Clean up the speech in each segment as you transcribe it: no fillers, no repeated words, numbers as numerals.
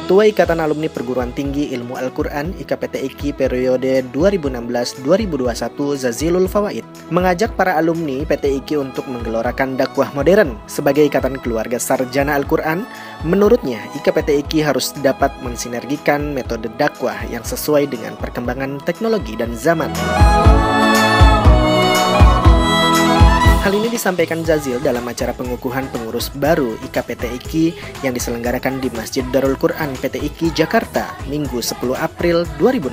Ketua Ikatan Alumni Perguruan Tinggi Ilmu Al-Quran IKPTIQ periode 2016-2021 Zazilul Fawaid mengajak para alumni PTIQ untuk menggelorakan dakwah modern sebagai ikatan keluarga sarjana Al-Quran. Menurutnya, IKPTIQ harus dapat mensinergikan metode dakwah yang sesuai dengan perkembangan teknologi dan zaman. Hal ini disampaikan Zazil dalam acara pengukuhan pengurus baru IKPTIQ yang diselenggarakan di Masjid Darul Quran PTIQ Jakarta, Minggu 10 April 2016.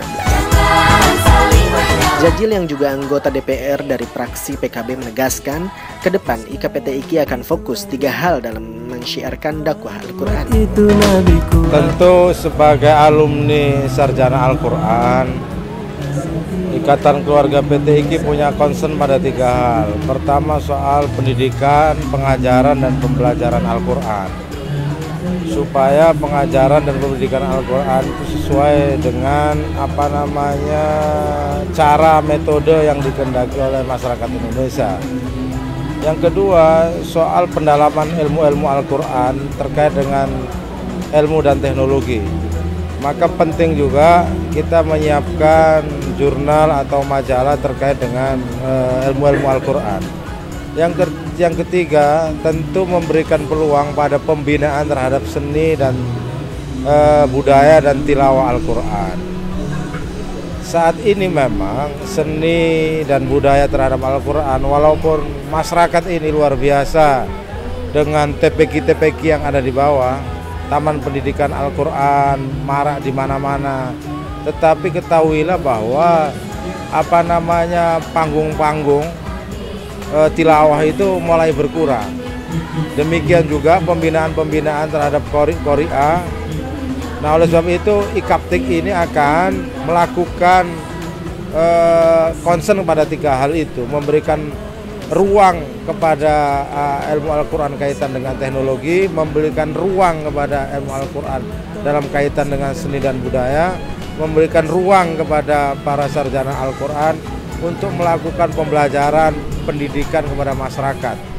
Zazil yang juga anggota DPR dari fraksi PKB menegaskan, ke depan IKPTIQ akan fokus 3 hal dalam mensyiarkan dakwah Al-Quran. Tentu sebagai alumni sarjana Al-Quran, Ikatan Keluarga PTIQ punya concern pada 3 hal. Pertama, soal pendidikan, pengajaran, dan pembelajaran Al-Quran. Supaya pengajaran dan pendidikan Al-Quran itu sesuai dengan cara metode yang dikehendaki oleh masyarakat Indonesia. Yang kedua, soal pendalaman ilmu-ilmu Al-Quran terkait dengan ilmu dan teknologi. Maka penting juga kita menyiapkan jurnal atau majalah terkait dengan ilmu-ilmu Al-Quran. Yang ketiga, tentu memberikan peluang pada pembinaan terhadap seni dan budaya dan tilawah Al-Quran. Saat ini memang seni dan budaya terhadap Al-Quran, walaupun masyarakat ini luar biasa dengan TPQ-TPQ yang ada di bawah, Taman Pendidikan Al-Quran marak di mana-mana. Tetapi ketahuilah bahwa panggung-panggung tilawah itu mulai berkurang. Demikian juga pembinaan-pembinaan terhadap qori-qori'ah. Nah, oleh sebab itu IKPTIQ ini akan melakukan concern pada 3 hal itu, memberikan ruang kepada ilmu Al-Quran kaitan dengan teknologi, memberikan ruang kepada ilmu Al-Quran dalam kaitan dengan seni dan budaya, memberikan ruang kepada para sarjana Al-Quran untuk melakukan pembelajaran pendidikan kepada masyarakat.